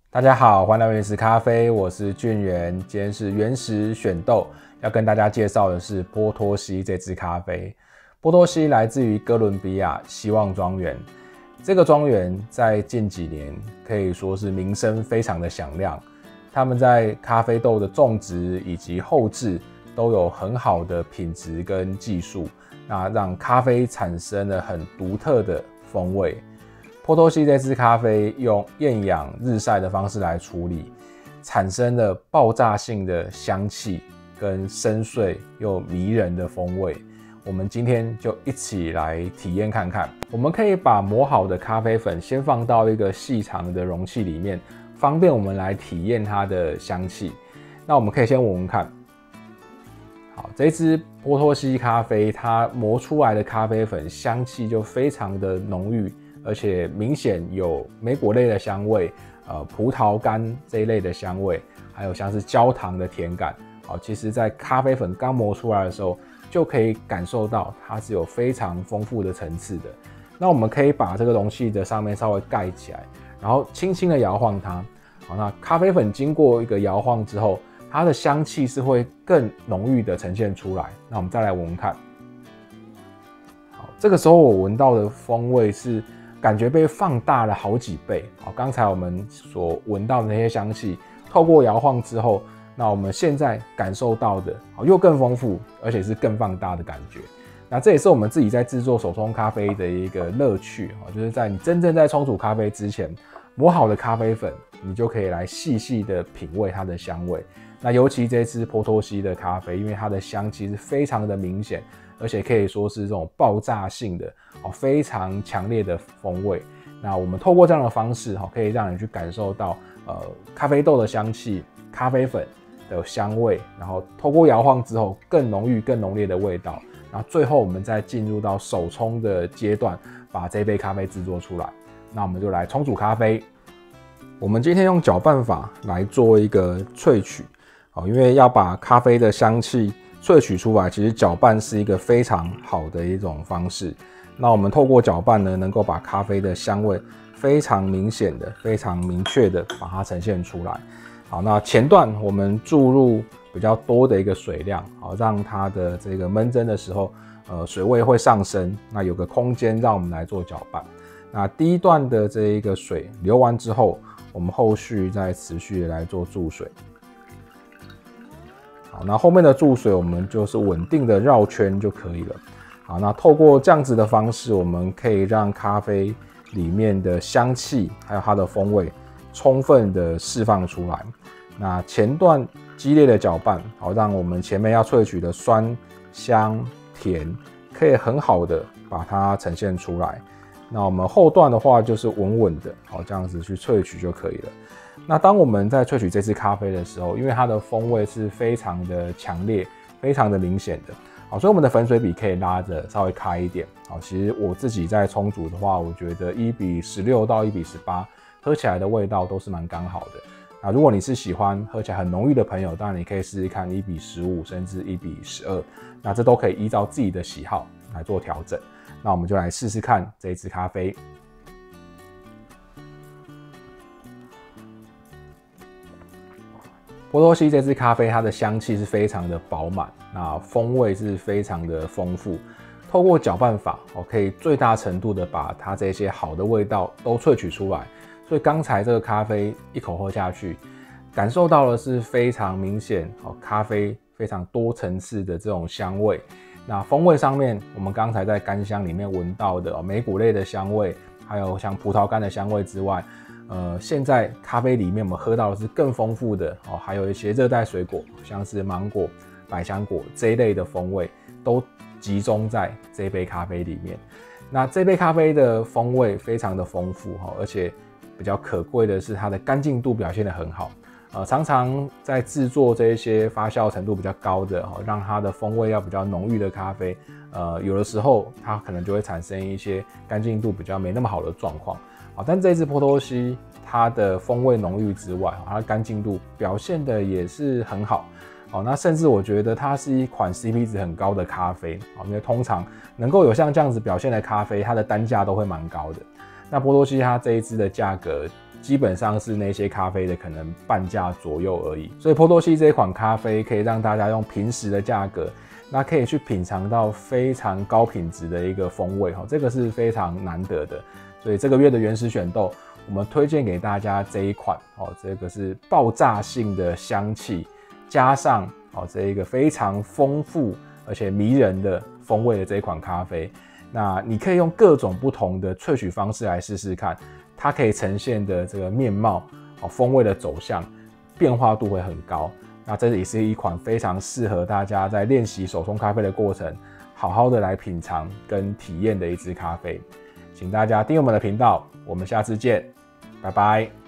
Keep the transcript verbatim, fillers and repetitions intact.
大家好，欢迎来到原石咖啡，我是俊元。今天是原石选豆，要跟大家介绍的是波托西这支咖啡。波托西来自于哥伦比亚希望庄园，这个庄园在近几年可以说是名声非常的响亮。他们在咖啡豆的种植以及后制都有很好的品质跟技术，那让咖啡产生了很独特的风味。波托西这支咖啡用厌氧日晒的方式来处理，产生了爆炸性的香气跟深邃又迷人的风味。我们今天就一起来体验看看。我们可以把磨好的咖啡粉先放到一个细长的容器里面，方便我们来体验它的香气。那我们可以先闻闻看。好，这支波托西咖啡，它磨出来的咖啡粉香气就非常的浓郁。而且明显有莓果类的香味，呃，葡萄干这一类的香味，还有像是焦糖的甜感。好，其实在咖啡粉刚磨出来的时候，就可以感受到它是有非常丰富的层次的。那我们可以把这个容器的上面稍微盖起来，然后轻轻的摇晃它。好，那咖啡粉经过一个摇晃之后，它的香气是会更浓郁的呈现出来。那我们再来闻闻看。好，这个时候我闻到的风味是感觉被放大了好几倍。好，刚才我们所闻到的那些香气，透过摇晃之后，那我们现在感受到的又更丰富，而且是更放大的感觉。那这也是我们自己在制作手冲咖啡的一个乐趣，就是在你真正在冲煮咖啡之前，磨好的咖啡粉，你就可以来细细的品味它的香味。那尤其这支波托西的咖啡，因为它的香气是非常的明显，而且可以说是这种爆炸性的、非常强烈的风味。那我们透过这样的方式，可以让你去感受到呃咖啡豆的香气、咖啡粉的香味，然后透过摇晃之后更浓郁、更浓烈的味道。然后最后我们再进入到手冲的阶段，把这杯咖啡制作出来。那我们就来冲煮咖啡。我们今天用搅拌法来做一个萃取，因为要把咖啡的香气萃取出来，其实搅拌是一个非常好的一种方式。那我们透过搅拌呢，能够把咖啡的香味非常明显的、非常明确的把它呈现出来。好，那前段我们注入比较多的一个水量，好，让它的这个焖蒸的时候，呃，水位会上升，那有个空间让我们来做搅拌。那第一段的这一个水流完之后，我们后续再持续的来做注水。好，那后面的注水我们就是稳定的绕圈就可以了。好，那透过这样子的方式，我们可以让咖啡里面的香气还有它的风味充分的释放出来。那前段激烈的搅拌，好，让我们前面要萃取的酸、香、甜可以很好的把它呈现出来。那我们后段的话就是稳稳的，好，这样子去萃取就可以了。那当我们在萃取这支咖啡的时候，因为它的风味是非常的强烈、非常的明显的，好，所以我们的粉水比可以拉得稍微开一点。好，其实我自己在冲煮的话，我觉得一比十六到一比十八，喝起来的味道都是蛮刚好的。那如果你是喜欢喝起来很浓郁的朋友，当然你可以试试看一比十五，甚至一比十二，那这都可以依照自己的喜好来做调整。那我们就来试试看这一支咖啡。波托西这支咖啡，它的香气是非常的饱满，那风味是非常的丰富。透过搅拌法，我可以最大程度的把它这些好的味道都萃取出来。所以刚才这个咖啡一口喝下去，感受到的是非常明显，咖啡非常多层次的这种香味。那风味上面，我们刚才在干香里面闻到的莓果类的香味，还有像葡萄干的香味之外，呃，现在咖啡里面我们喝到的是更丰富的哦，还有一些热带水果，像是芒果、百香果这一类的风味，都集中在这杯咖啡里面。那这杯咖啡的风味非常的丰富，而且比较可贵的是它的干净度表现得很好。呃，常常在制作这一些发酵程度比较高的，哦，让它的风味要比较浓郁的咖啡，呃，有的时候它可能就会产生一些干净度比较没那么好的状况。好，但这支波托西它的风味浓郁之外，它的干净度表现的也是很好。好，那甚至我觉得它是一款 C P 值很高的咖啡，因为通常能够有像这样子表现的咖啡，它的单价都会蛮高的。那波托西它这一支的价格基本上是那些咖啡的可能半价左右而已。所以波多西这一款咖啡可以让大家用平时的价格，那可以去品尝到非常高品质的一个风味，这个是非常难得的。所以这个月的原始选豆，我们推荐给大家这一款，这个是爆炸性的香气，加上这一个非常丰富而且迷人的风味的这一款咖啡。那你可以用各种不同的萃取方式来试试看，它可以呈现的这个面貌、风味的走向变化度会很高。那这也是一款非常适合大家在练习手冲咖啡的过程，好好的来品尝跟体验的一支咖啡。请大家订阅我们的频道，我们下次见，拜拜。